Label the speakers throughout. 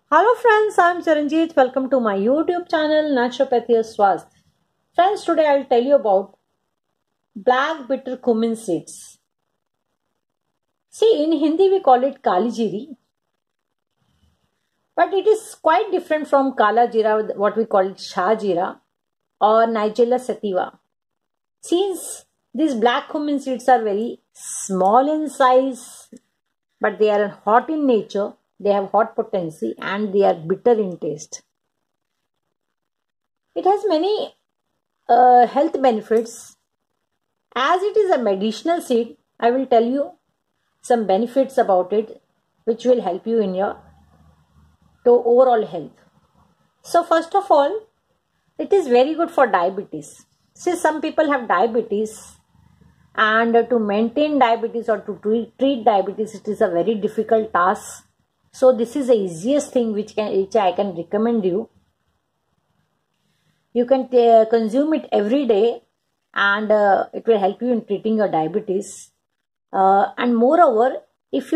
Speaker 1: Hello friends, I am Charanjit. Welcome to my YouTube channel Naturopathy Swasth. Friends, today I will tell you about black bitter cumin seeds. See, in Hindi we call it Kalijiri, but it is quite different from Kala Jira, what we call it Shah Jira or Nigella sativa. Since these black cumin seeds are very small in size, but they are hot in nature, they have hot potency and they are bitter in taste. It has many health benefits. As it is a medicinal seed, I will tell you some benefits about it which will help you in your overall health. So first of all, it is very good for diabetes. See, some people have diabetes, and to maintain diabetes or to treat diabetes, it is a very difficult task. So this is the easiest thing which I can recommend you. You can consume it every day, and it will help you in treating your diabetes. And moreover, if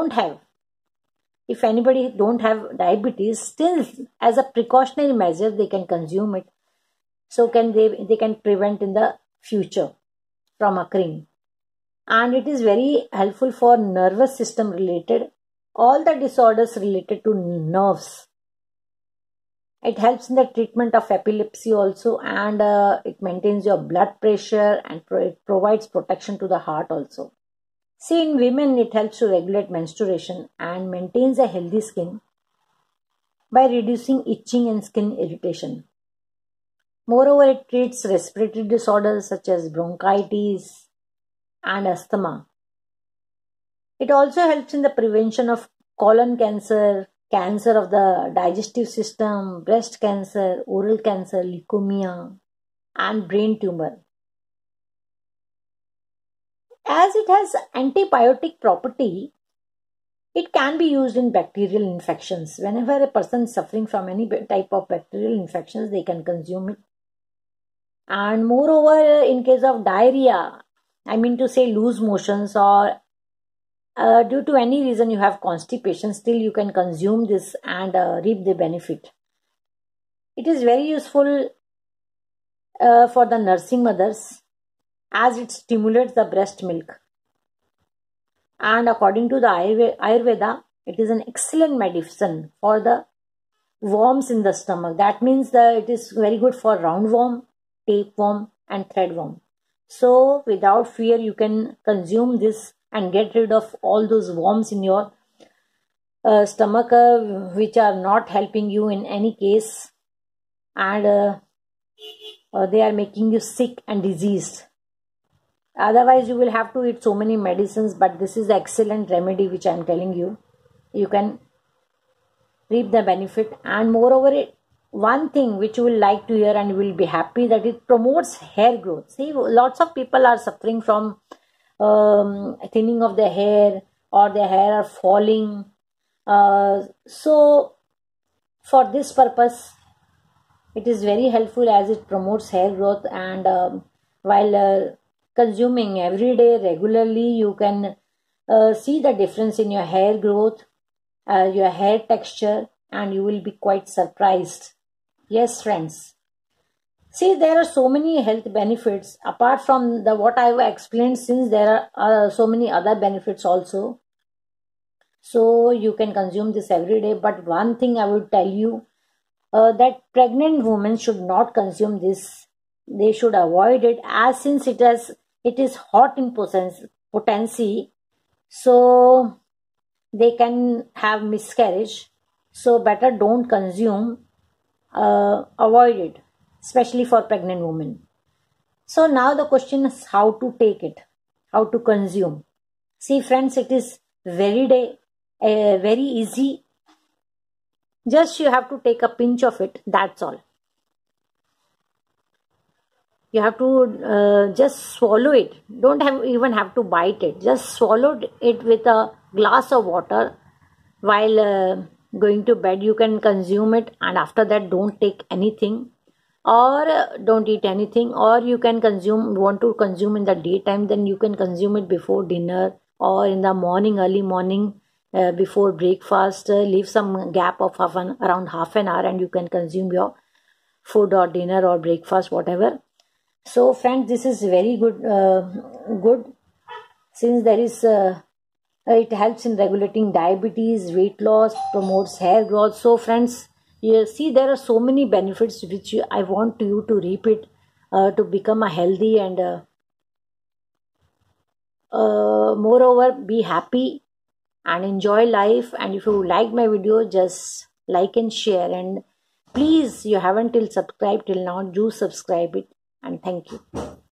Speaker 1: anybody don't have diabetes, still as a precautionary measure they can consume it. So they can prevent in the future from occurring. And it is very helpful for nervous system related, all the disorders related to nerves. It helps in the treatment of epilepsy also, and it maintains your blood pressure, and it provides protection to the heart also. See, in women it helps to regulate menstruation and maintains a healthy skin by reducing itching and skin irritation. Moreover, it treats respiratory disorders such as bronchitis and asthma. It also helps in the prevention of colon cancer, cancer of the digestive system, breast cancer, oral cancer, leukemia, and brain tumor. As it has antibiotic property, it can be used in bacterial infections. Whenever a person is suffering from any type of bacterial infections, they can consume it. And moreover, in case of diarrhea, I mean to say loose motions, or due to any reason you have constipation, still you can consume this and reap the benefit. It is very useful for the nursing mothers, as it stimulates the breast milk. And according to the Ayurveda, it is an excellent medicine for the worms in the stomach. That means that it is very good for roundworm, tapeworm, and threadworm. So without fear, you can consume this and get rid of all those worms in your stomach which are not helping you in any case, and they are making you sick and diseased. Otherwise, you will have to eat so many medicines, but this is the excellent remedy which I am telling you. You can reap the benefit. And moreover, one thing which you will like to hear and you will be happy, that it promotes hair growth. See, lots of people are suffering from thinning of their hair, or their hair are falling. So for this purpose, it is very helpful, as it promotes hair growth. And while consuming every day regularly, you can see the difference in your hair growth, your hair texture, and you will be quite surprised. Yes, friends. See, there are so many health benefits apart from what I have explained, since there are so many other benefits also. So you can consume this every day. But one thing I would tell you, that pregnant women should not consume this. They should avoid it, as since it is hot in potency, so they can have miscarriage. So better don't consume, avoid it, especially for pregnant women. So now the question is how to take it, how to consume. See, friends, it is very easy. Just you have to take a pinch of it, that's all. You have to just swallow it. Don't even have to bite it. Just swallow it with a glass of water while going to bed. You can consume it, and after that don't take anything, or don't eat anything. Or you can want to consume in the daytime, then you can consume it before dinner, or in the morning, early morning. before breakfast. Leave some gap of around half an hour, and you can consume your food or dinner or breakfast, whatever. So friends, this is very good, since there is it helps in regulating diabetes, weight loss, promotes hair growth. So friends, you see, there are so many benefits which I want you to repeat to become a healthy and moreover be happy and enjoy life. And if you like my video, just like and share, and please, you haven't till subscribed till now, do subscribe it, and thank you.